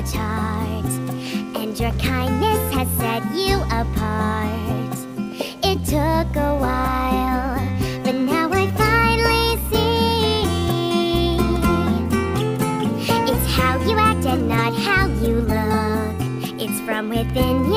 much heart, and your kindness has set you apart. It took a while, but now I finally see. It's how you act and not how you look. It's from within